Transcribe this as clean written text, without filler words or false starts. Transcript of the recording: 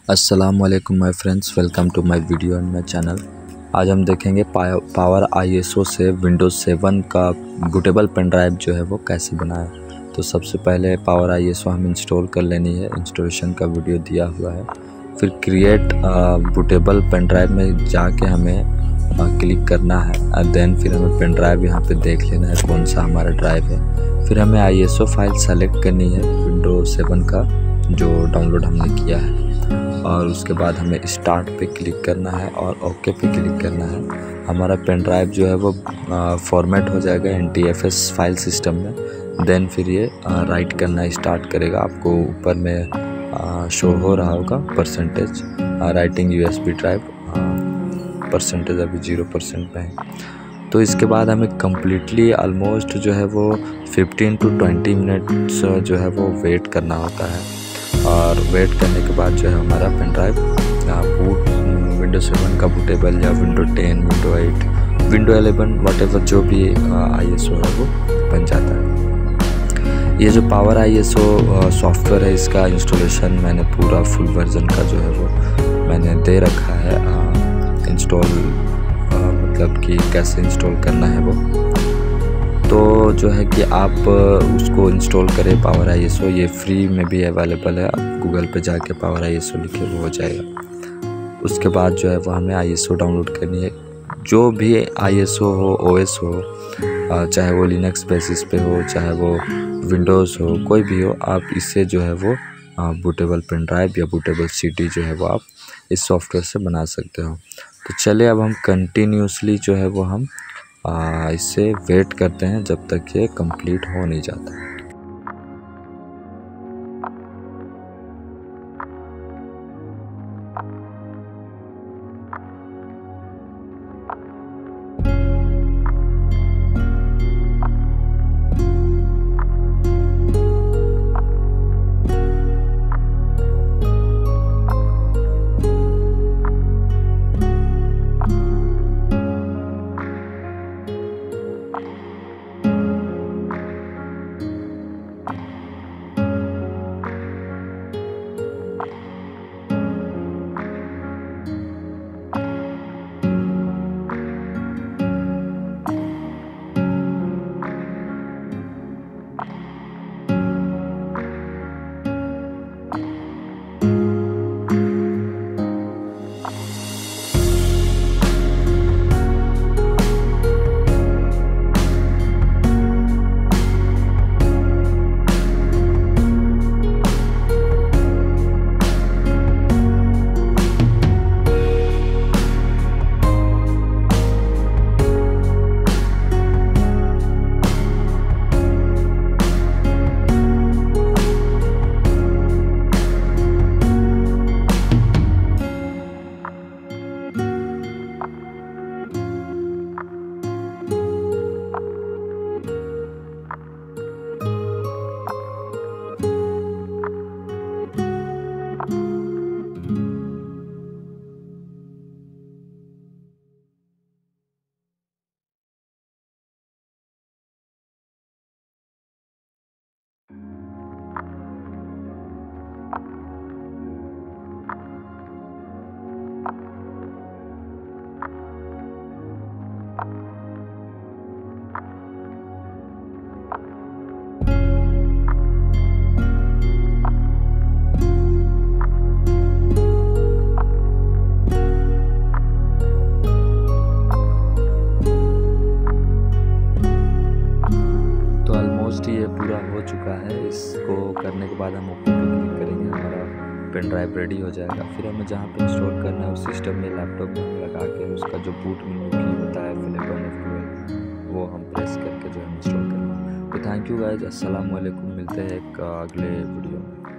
अस्सलामुअलैकुम my friends, welcome to my video and my channel. आज हम देखेंगे पावर आईएसओ से विंडोज़ 7 का बूटेबल पेन ड्राइव जो है वो कैसे बनाएं। तो सबसे पहले पावर आईएसओ हम इंस्टॉल कर लेनी है। इंस्टॉलेशन का वीडियो दिया हुआ है। फिर क्रिएट बूटेबल पेन ड्राइव में जाके हमें क्लिक करना है। देन फिर हमें पेन ड्राइव यहाँ पे देख लेना है कौन सा हमारा ड्राइव है। फिर हमें आईएसओ फाइल सेलेक्ट करनी है विंडोज़ 7 का जो डाउनलोड हमने किया है, और उसके बाद हमें स्टार्ट पे क्लिक करना है और ओके पे क्लिक करना है। हमारा पेन ड्राइव जो है वो फॉर्मेट हो जाएगा NTFS फाइल सिस्टम में। देन फिर ये राइट करना स्टार्ट करेगा। आपको ऊपर में शो हो रहा होगा percentage writing USB drive, percentage अभी 0% पे है। तो इसके बाद हमें कम्प्लीटली ऑलमोस्ट जो है वो 15 to 20 मिनट्स जो है वो वेट करना होता है। और वेट करने के बाद जो है हमारा पेन ड्राइव बूट विंडोज 7 का बूटेबल या विंडो 10, विंडो 8, विंडो 11 व्हाटएवर जो भी आईएसओ है वो बन जाता है। ये जो पावर आईएसओ सॉफ्टवेयर है, इसका इंस्टॉलेशन मैंने पूरा फुल वर्जन का जो है वो मैंने दे रखा है। इंस्टॉल मतलब कि कैसे इंस्टॉल करना है वो, तो जो है कि आप उसको इंस्टॉल करें पावर आईएसओ। ये फ्री में भी अवेलेबल है। आप गूगल पे जाके पावर आईएसओ लिखे वो हो जाएगा। उसके बाद जो है वो हमें आईएसओ डाउनलोड करनी है। जो भी आईएसओ हो, ओएस हो, चाहे वो लिनक्स बेसिस पे हो, चाहे वो विंडोज़ हो, कोई भी हो, आप इससे जो है वो बूटेबल पेन ड्राइव या बूटेबल CD जो है वो आप इस सॉफ्टवेयर से बना सकते हो। तो चलिए अब हम कंटिन्यूसली जो है वो हम इससे वेट करते हैं जब तक ये कंप्लीट हो नहीं जाता। ये पूरा हो चुका है। इसको करने के बाद हम ओके पे क्लिक करेंगे, हमारा पेन ड्राइव रेडी हो जाएगा। फिर हमें जहाँ पे इंस्टॉल करना है उस सिस्टम में लैपटॉप में लगा के उसका जो बूट मेन्यू की होता है F11 F12 वो हम प्रेस करके जो है इंस्टॉल करना है। तो थैंक यू गाइज, अस्सलाम वालेकुम। मिलते हैं एक अगले वीडियो में।